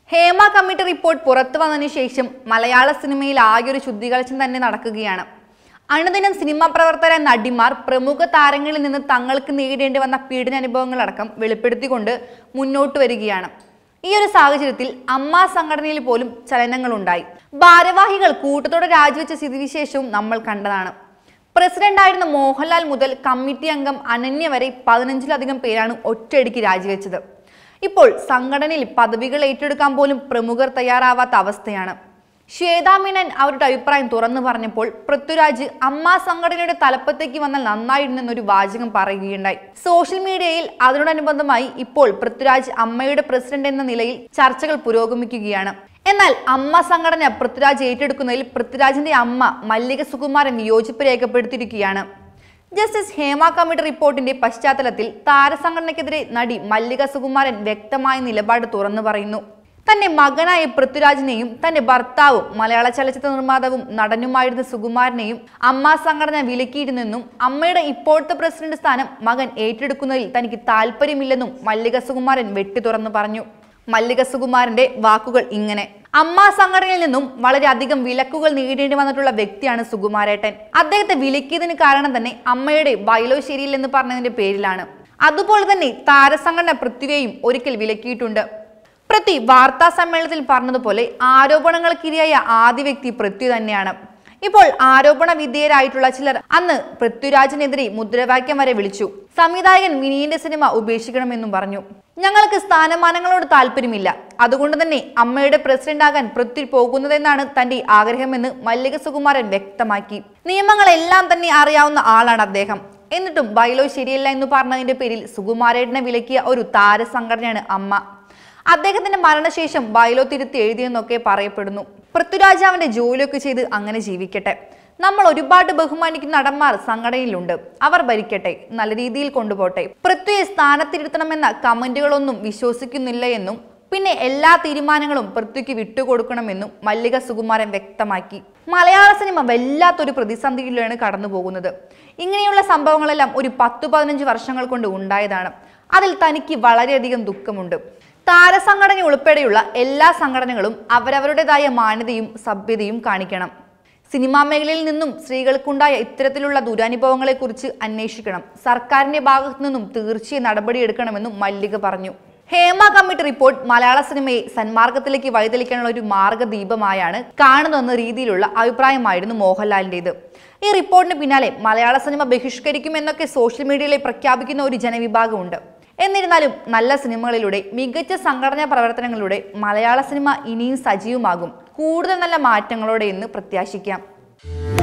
Hema committee report പുറത്തു വന്നതിനു ശേഷം മലയാള സിനിമയിൽ ആകെ ഒരു ശുദ്ധികലശം തന്നെ നടക്കുകയാണ്. അനുദിനം സിനിമാ പ്രവർത്തകരായ നടിമാർ പ്രമുഖ താരങ്ങളിൽ നിന്ന് തങ്ങൾക്ക് നേരിടേണ്ടി വന്ന പീഡനാനുഭവങ്ങളടക്കം വെളിപ്പെടുത്തിക്കൊണ്ട് മുന്നോട്ട് വരികയാണ്. ഈ ഒരു സാഹചര്യത്തിൽ അമ്മ സംഘടനയിൽ പോലും ചലനങ്ങളുണ്ടായി. ഭാരവാഹികൾ കൂട്ടത്തോടെ രാജിവെച്ച സ്ഥിതിവിശേഷവും നമ്മൾ കണ്ടതാണ്. പ്രസിഡന്റായിരുന്ന മോഹൻലാൽ മുതൽ കമ്മിറ്റി അംഗം അനന്യ വരെ 15-ലധികം പേരാണ് ഒറ്റയടിക്ക് രാജിവെച്ചത്. ഇപ്പോൾ സംഘടനയിൽ പദവികൾ ഏറ്റെടുക്കാൻ പോലും പ്രമുഖർ തയ്യാറാവാത്ത അവസ്ഥയാണ്. ശ്വേതാ മേനോൻ അവരുടെ അഭിപ്രായം തുറന്നു പറഞ്ഞപ്പോൾ പൃഥ്വിരാജ് അമ്മ സംഘടനയുടെ തലപ്പത്തേക്ക് വന്നാൽ നന്നായിരുന്നെന്നൊരു വാചകം പറയുകയുണ്ടായി. സോഷ്യൽ മീഡിയയിൽ അതിനോടനുബന്ധമായി ഇപ്പോൾ പൃഥ്വിരാജ് അമ്മയുടെ പ്രസിഡന്റ് എന്ന നിലയിൽ ചർച്ചകൾ പുരോഗമിക്കുകയാണ്. എന്നാൽ അമ്മ സംഘടന പൃഥ്വിരാജ് ഏറ്റെടുക്കുന്നതിൽ പൃഥ്വിരാജിന്റെ അമ്മ മല്ലിക സുകുമാരൻ വിയോജിപ്പ് രേഖപ്പെടുത്തിയിരിക്കുകയാണ്. ജസ്റ്റിസ് ഹേമ കമ്മിറ്റി റിപ്പോർട്ടിന്റെ പശ്ചാത്തലത്തിൽ താരസംഘടനയ്ക്കെതിരെ നടി മല്ലിക സുകുമാരൻ വ്യക്തമായ നിലപാട് തുറന്നു പറയുന്നു. തന്റെ മകനായ പൃഥ്വിരാജിനെയും തന്റെ ഭർത്താവും മലയാള ചലച്ചിത്ര നിർമ്മാതാവും നടനുമായിരുന്ന സുകുമാരനെയും അമ്മ സംഘടന വിലക്കിയിരുന്നെന്നും അമ്മയുടെ ഇപ്പോഴത്തെ പ്രസിഡന്റ് സ്ഥാനം മകൻ ഏറ്റെടുക്കുന്നതിൽ തനിക്ക് താല്പര്യമില്ലെന്നും മല്ലിക സുകുമാരൻ വെട്ടി തുറന്നു പറഞ്ഞു. മല്ലിക സുകുമാരന്റെ വാക്കുകൾ ഇങ്ങനെ: അമ്മ സംഘടനയിൽ നിന്നും വളരെയധികം വിലക്കുകൾ നേരിടേണ്ടി വന്നിട്ടുള്ള വ്യക്തിയാണ് സുകുമാരേട്ടൻ. അദ്ദേഹത്തെ വിലക്കിയതിന് കാരണം തന്നെ അമ്മയുടെ ബൈലോ ശരിയില്ലെന്ന് പറഞ്ഞതിന്റെ പേരിലാണ്. അതുപോലെ തന്നെ താരസംഘടന പൃഥ്വിയെയും ഒരിക്കൽ വിലക്കിയിട്ടുണ്ട്. പൃഥ്വി വാർത്താ സമ്മേളനത്തിൽ പറഞ്ഞതുപോലെ ആരോപണങ്ങൾക്കിരയായ ആദ്യ വ്യക്തി പൃഥ്വി തന്നെയാണ്. ഇപ്പോൾ ആരോപണ വിധേയരായിട്ടുള്ള ചിലർ അന്ന് പൃഥ്വിരാജിനെതിരെ മുദ്രാവാക്യം വരെ വിളിച്ചു. സംവിധായകൻ വിനീന്റെ സിനിമ ഉപേക്ഷിക്കണമെന്നും പറഞ്ഞു. ഞങ്ങൾക്ക് സ്ഥാനമാനങ്ങളോട് താല്പര്യമില്ല, അതുകൊണ്ട് തന്നെ അമ്മയുടെ പ്രസിഡന്റ് ആകാൻ പൃഥ്വി പോകുന്നതെന്നാണ് തന്റെ ആഗ്രഹമെന്ന് മല്ലിക സുകുമാരൻ വ്യക്തമാക്കി. നിയമങ്ങളെല്ലാം തന്നെ അറിയാവുന്ന ആളാണ് അദ്ദേഹം. എന്നിട്ടും ബൈലോ ശരിയല്ല എന്ന് പറഞ്ഞതിന്റെ പേരിൽ സുകുമാരേട്ടനെ വിലക്കിയ ഒരു താരസംഘടനയാണ് അമ്മ. അദ്ദേഹത്തിന്റെ മരണശേഷം ബൈലോ തിരുത്തി എഴുതിയെന്നൊക്കെ പറയപ്പെടുന്നു. പൃഥ്വിരാജ് അവന്റെ ജോലിയൊക്കെ ചെയ്ത് അങ്ങനെ ജീവിക്കട്ടെ. നമ്മൾ ഒരുപാട് ബഹുമാനിക്കുന്ന നടന്മാർ സംഘടനയിലുണ്ട്, അവർ ഭരിക്കട്ടെ, നല്ല രീതിയിൽ കൊണ്ടുപോട്ടെ. പൃഥ്വിയെ സ്ഥാനത്തിരുത്തണമെന്ന കമന്റുകളൊന്നും വിശ്വസിക്കുന്നില്ല എന്നും പിന്നെ എല്ലാ തീരുമാനങ്ങളും പൃഥ്വിക്ക് വിട്ടുകൊടുക്കണമെന്നും മല്ലിക സുകുമാരൻ വ്യക്തമാക്കി. മലയാള സിനിമ വല്ലാത്തൊരു പ്രതിസന്ധിയിലാണ് കടന്നു പോകുന്നത്. ഇങ്ങനെയുള്ള സംഭവങ്ങളെല്ലാം ഒരു 10-15 വർഷങ്ങൾ കൊണ്ട് ഉണ്ടായതാണ്. അതിൽ തനിക്ക് വളരെയധികം ദുഃഖമുണ്ട്. താരസംഘടന ഉൾപ്പെടെയുള്ള എല്ലാ സംഘടനകളും അവരവരുടേതായ മാന്യതയും സഭ്യതയും കാണിക്കണം. സിനിമാ മേഖലയിൽ നിന്നും സ്ത്രീകൾക്കുണ്ടായ ഇത്തരത്തിലുള്ള ദുരനുഭവങ്ങളെക്കുറിച്ച് അന്വേഷിക്കണം. സർക്കാരിന്റെ ഭാഗത്തു നിന്നും തീർച്ചയായും നടപടിയെടുക്കണമെന്നും മല്ലിക പറഞ്ഞു. ഹേമ കമ്മിറ്റി റിപ്പോർട്ട് മലയാള സിനിമയെ സന്മാർഗത്തിലേക്ക് വഴിതെളിക്കാനുള്ള ഒരു മാർഗദീപമായാണ് കാണുന്നതെന്ന രീതിയിലുള്ള അഭിപ്രായമായിരുന്നു മോഹൻലാലിന്റേത്. ഈ റിപ്പോർട്ടിന് പിന്നാലെ മലയാള സിനിമ ബഹിഷ്കരിക്കുമെന്നൊക്കെ സോഷ്യൽ മീഡിയയിൽ പ്രഖ്യാപിക്കുന്ന ഒരു ജനവിഭാഗമുണ്ട്. എന്നിരുന്നാലും നല്ല സിനിമകളിലൂടെ, മികച്ച സംഘടനാ പ്രവർത്തനങ്ങളിലൂടെ മലയാള സിനിമ ഇനിയും സജീവമാകും. കൂടുതൽ നല്ല മാറ്റങ്ങളോടെ എന്ന് പ്രത്യാശിക്കാം.